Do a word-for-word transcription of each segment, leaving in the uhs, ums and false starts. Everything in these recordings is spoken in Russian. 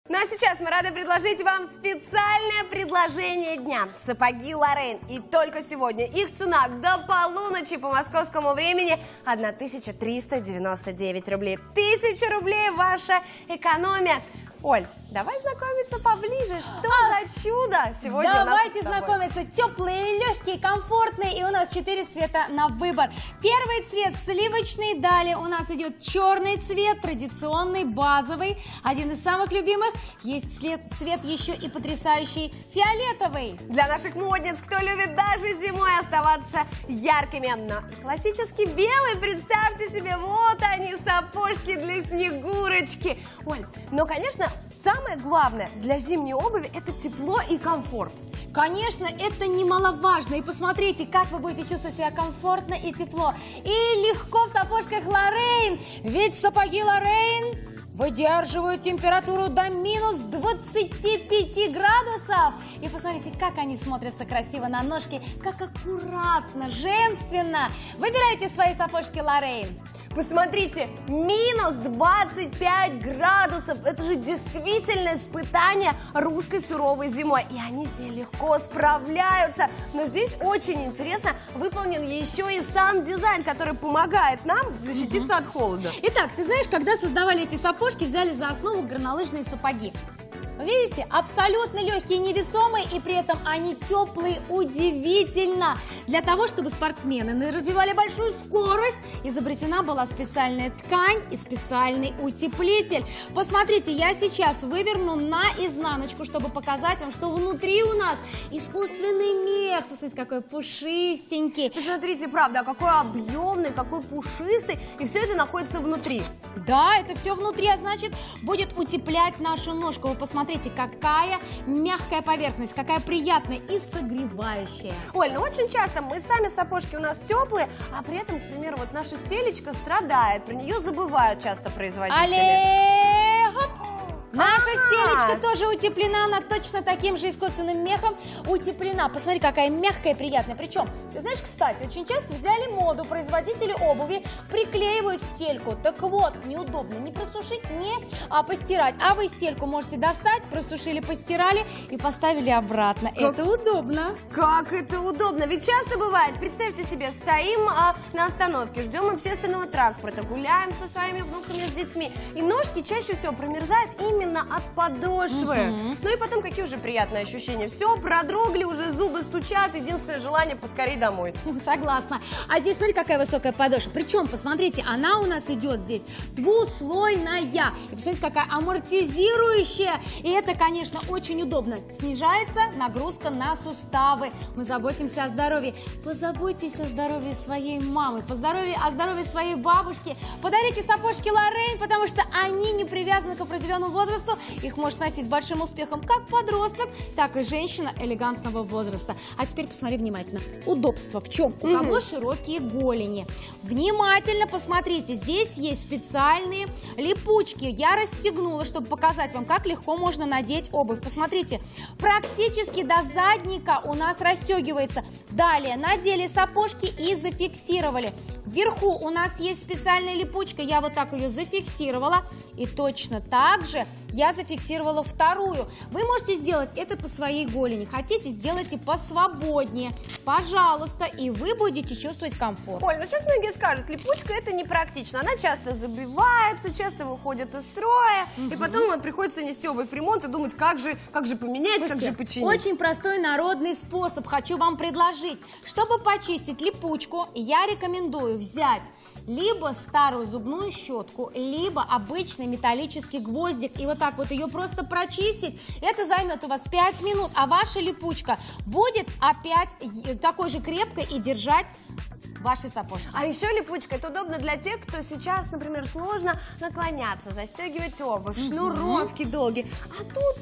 Ну а сейчас мы рады предложить вам специальное предложение дня. Сапоги Лорейн. И только сегодня их цена до полуночи по московскому времени тысяча триста девяносто девять рублей. Тысяча рублей ваша экономия. Оль, давай знакомиться поближе. Что а, за чудо сегодня давайте у нас знакомиться. Теплые, легкие, комфортные. И у нас четыре цвета на выбор. Первый цвет сливочный. Далее у нас идет черный цвет, традиционный, базовый. Один из самых любимых. Есть цвет, цвет еще и потрясающий фиолетовый. Для наших модниц, кто любит даже зимой оставаться яркими. Но и классический белый, представьте себе, вот они, сапожки для Снегурочки. Оль, ну, конечно, самое главное для зимней обуви – это тепло и комфорт. Конечно, это немаловажно. И посмотрите, как вы будете чувствовать себя комфортно и тепло. И легко в сапожках Лорейн. Ведь сапоги Лорейн выдерживают температуру до минус двадцати пяти градусов. И посмотрите, как они смотрятся красиво на ножке, как аккуратно, женственно. Выбирайте свои сапожки Лорейн. Посмотрите, минус двадцать пять градусов. Это же действительно испытание русской суровой зимой. И они с ней легко справляются. Но здесь очень интересно выполнен еще и сам дизайн, который помогает нам защититься mm-hmm. от холода. Итак, ты знаешь, когда создавали эти сапожки, взяли за основу горнолыжные сапоги. Видите, абсолютно легкие, невесомые, и при этом они теплые, удивительно. Для того, чтобы спортсмены развивали большую скорость, изобретена была специальная ткань и специальный утеплитель. Посмотрите, я сейчас выверну наизнаночку, чтобы показать вам, что внутри у нас искусственный мех. Посмотрите, какой пушистенький. Посмотрите, правда, какой объемный, какой пушистый, и все это находится внутри. Да, это все внутри, а значит, будет утеплять нашу ножку. Вы посмотрите. Смотрите, какая мягкая поверхность, какая приятная и согревающая. Оль, ну очень часто мы сами сапожки у нас теплые, а при этом, к примеру, вот наша стелечка страдает, про нее забывают часто производители. Але... Хоп. Наша А-а-а. стелечка тоже утеплена, она точно таким же искусственным мехом утеплена. Посмотри, какая мягкая и приятная. Причем, ты знаешь, кстати, очень часто взяли моду, производители обуви приклеивают стельку. Так вот, неудобно ни просушить, ни а, постирать. А вы стельку можете достать, просушили, постирали и поставили обратно. Как... Это удобно. Как это удобно. Ведь часто бывает, представьте себе, стоим а, на остановке, ждем общественного транспорта, гуляем со своими внуками, с детьми. И ножки чаще всего промерзают именно Именно от подошвы. Uh-huh. Ну и потом какие уже приятные ощущения. Все, продрогли, уже зубы стучат. Единственное желание поскорее домой. Согласна. А здесь смотри, какая высокая подошва. Причем, посмотрите, она у нас идет здесь двуслойная. И посмотрите, какая амортизирующая. И это, конечно, очень удобно. Снижается нагрузка на суставы. Мы заботимся о здоровье. Позаботьтесь о здоровье своей мамы, по здоровью, о здоровье своей бабушки. Подарите сапожки Лорейн, потому что они не привязаны к определенному возрасту. Их может носить с большим успехом как подросток, так и женщина элегантного возраста. А теперь посмотри внимательно. Удобство в чем? У кого угу. широкие голени. Внимательно посмотрите. Здесь есть специальные липучки. Я расстегнула, чтобы показать вам, как легко можно надеть обувь. Посмотрите. Практически до задника у нас расстегивается. Далее надели сапожки и зафиксировали. Вверху у нас есть специальная липучка. Я вот так ее зафиксировала. И точно так же я зафиксировала вторую. Вы можете сделать это по своей голени. Хотите, сделайте посвободнее. Пожалуйста, и вы будете чувствовать комфорт. Оль, ну сейчас многие скажут, липучка это непрактично. Она часто забивается, часто выходит из строя. Угу. И потом приходится нести обувь в ремонт и думать, как же, как же поменять, Слушайте, как же починить. Очень простой народный способ хочу вам предложить. Чтобы почистить липучку, я рекомендую взять либо старую зубную щетку, либо обычный металлический гвоздик. И вот так вот ее просто прочистить. Это займет у вас пять минут, а ваша липучка будет опять такой же крепкой и держать ваши сапожки. А еще липучка, это удобно для тех, кто сейчас, например, сложно наклоняться, застегивать обувь, mm-hmm. шнуровки долгие. А тут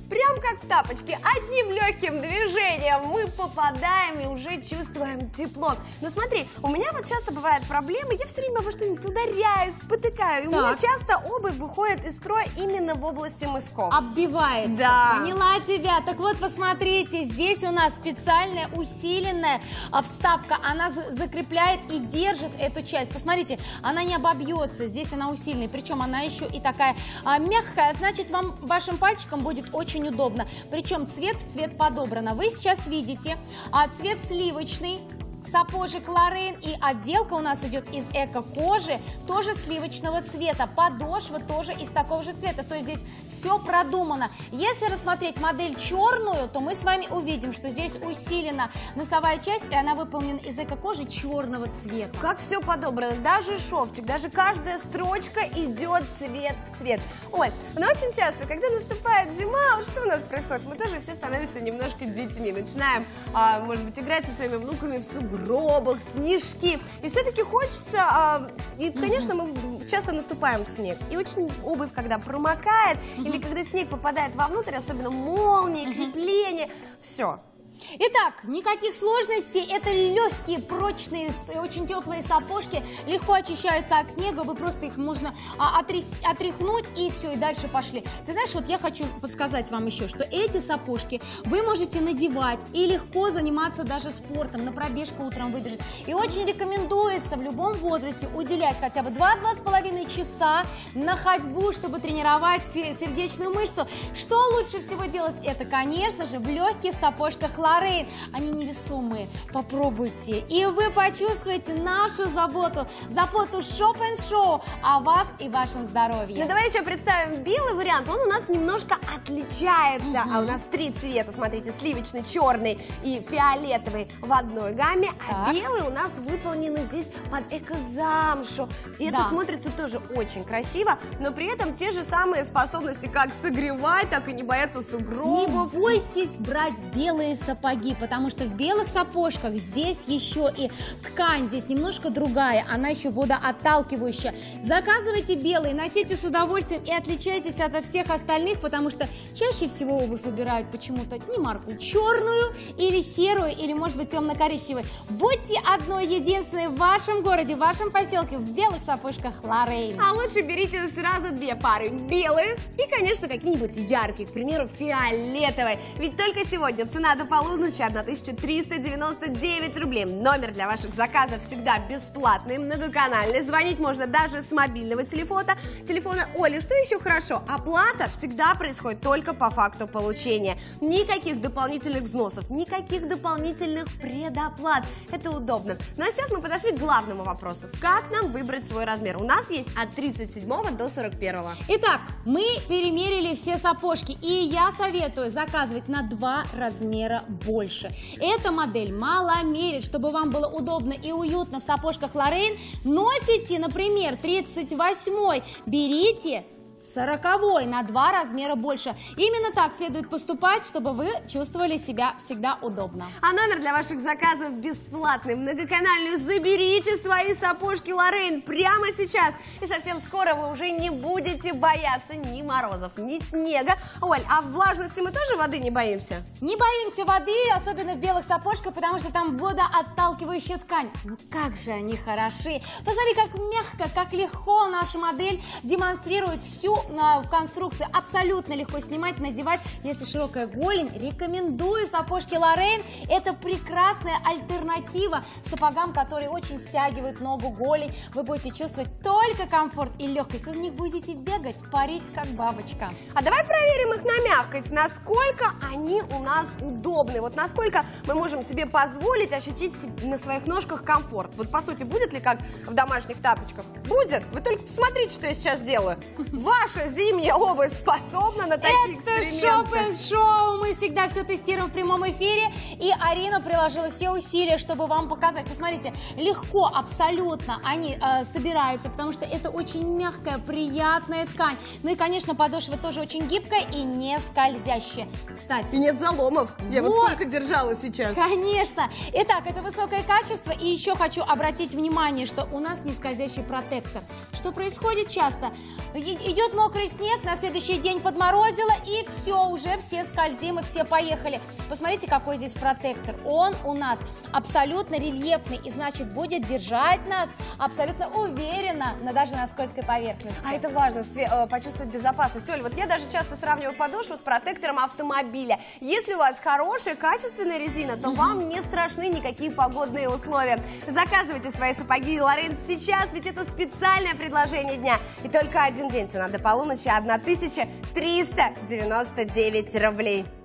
Прям как в тапочке, одним легким движением мы попадаем и уже чувствуем тепло. Но смотри, у меня вот часто бывают проблемы, я все время во что-нибудь ударяюсь, спотыкаю, и у меня часто обувь выходит из строя именно в области мысков. Оббивается. Да. Поняла тебя. Так вот, посмотрите, здесь у нас специальная усиленная вставка, она закрепляет и держит эту часть. Посмотрите, она не обобьется, здесь она усиленная, причем она еще и такая а, мягкая, значит, вам, вашим пальчикам будет очень удобно. Причем цвет в цвет подобрано. Вы сейчас видите, а, цвет сливочный, сапожек Лорен, и отделка у нас идет из эко-кожи, тоже сливочного цвета, подошва тоже из такого же цвета, то есть здесь все продумано. Если рассмотреть модель черную, то мы с вами увидим, что здесь усилена носовая часть, и она выполнена из эко-кожи черного цвета. Как все подобрано, даже шовчик, даже каждая строчка идет цвет в цвет. Оль, но очень часто, когда наступает зима, что у нас происходит? Мы тоже все становимся немножко детьми, начинаем, а, может быть, играть со своими внуками в сугробах, в снежки. И все-таки хочется, а, и, конечно, мы часто наступаем в снег. И очень обувь, когда промокает, или когда снег попадает вовнутрь, особенно молнии, крепления, все. Итак, никаких сложностей, это легкие, прочные, очень теплые сапожки, легко очищаются от снега, вы просто их можно а, отряс, отряхнуть и все, и дальше пошли. Ты знаешь, вот я хочу подсказать вам еще, что эти сапожки вы можете надевать и легко заниматься даже спортом, на пробежку утром выбежать. И очень рекомендуется в любом возрасте уделять хотя бы два-два с половиной часа на ходьбу, чтобы тренировать сердечную мышцу. Что лучше всего делать? Это, конечно же, в легких сапожках Лорен. Они невесомые. Попробуйте, и вы почувствуете нашу заботу, заботу Shop энд Show о вас и вашем здоровье. Ну, давай еще представим белый вариант. Он у нас немножко отличается. Uh-huh. А у нас три цвета, смотрите, сливочный, черный и фиолетовый в одной гамме. Так. А белый у нас выполнен здесь под эко-замшу. И да. Это смотрится тоже очень красиво, но при этом те же самые способности, как согревать, так и не бояться сугробов. Не бойтесь брать белые сапожки. Сапоги, потому что в белых сапожках здесь еще и ткань, здесь немножко другая, она еще водоотталкивающая. Заказывайте белые, носите с удовольствием и отличайтесь от всех остальных, потому что чаще всего обувь выбирают почему-то не марку черную или серую, или может быть темно-коричневой. Будьте одной единственной в вашем городе, в вашем поселке в белых сапожках Лорен. А лучше берите сразу две пары, белые и, конечно, какие-нибудь яркие, к примеру, фиолетовые. Ведь только сегодня цена до полуночи тысяча триста девяносто девять рублей. Номер для ваших заказов всегда бесплатный, многоканальный. Звонить можно даже с мобильного телефона. Телефона Оли. Что еще хорошо? Оплата всегда происходит только по факту получения. Никаких дополнительных взносов, никаких дополнительных предоплат. Это удобно. Ну а сейчас мы подошли к главному вопросу. Как нам выбрать свой размер? У нас есть от тридцать седьмого до сорок первого. Итак, мы перемерили все сапожки, и я советую заказывать на два размера больше. Эта модель маломерит, чтобы вам было удобно и уютно в сапожках Лорен. Носите, например, тридцать восьмой, берите сороковой на два размера больше. Именно так следует поступать, чтобы вы чувствовали себя всегда удобно. А номер для ваших заказов бесплатный, многоканальный. Заберите свои сапожки Лорен прямо сейчас. И совсем скоро вы уже не будете бояться ни морозов, ни снега. Оль, а в влажности мы тоже воды не боимся? Не боимся воды, особенно в белых сапожках, потому что там водоотталкивающая ткань. Ну как же они хороши. Посмотри, как мягко, как легко наша модель демонстрирует всю в конструкции. Абсолютно легко снимать, надевать. Если широкая голень, рекомендую сапожки Лорен. Это прекрасная альтернатива сапогам, которые очень стягивают ногу, голень. Вы будете чувствовать только комфорт и легкость. Вы в них будете бегать, парить, как бабочка. А давай проверим их на мягкость. Насколько они у нас удобны. Вот насколько мы можем себе позволить ощутить на своих ножках комфорт. Вот по сути, будет ли как в домашних тапочках? Будет. Вы только посмотрите, что я сейчас делаю. Ваша зимняя обувь способна на такие эксперименты. Это Shop энд Show. Мы всегда все тестируем в прямом эфире. И Арина приложила все усилия, чтобы вам показать. Посмотрите, легко абсолютно они э, собираются, потому что это очень мягкая, приятная ткань. Ну и, конечно, подошва тоже очень гибкая и не скользящая. Кстати. И нет заломов. Я вот, вот сколько держала сейчас. Конечно. Итак, это высокое качество. И еще хочу обратить внимание, что у нас не скользящий протектор. Что происходит часто? Идет Идет мокрый снег, на следующий день подморозило, и все, уже все скользим и все поехали. Посмотрите, какой здесь протектор. Он у нас абсолютно рельефный, и значит будет держать нас абсолютно уверенно, на, даже на скользкой поверхности. А это важно, почувствовать безопасность. Оль, вот я даже часто сравниваю подошву с протектором автомобиля. Если у вас хорошая, качественная резина, то угу. вам не страшны никакие погодные условия. Заказывайте свои сапоги Лорен сейчас, ведь это специальное предложение дня. И только один день, цена до полуночи одна тысяча триста девяносто девять рублей.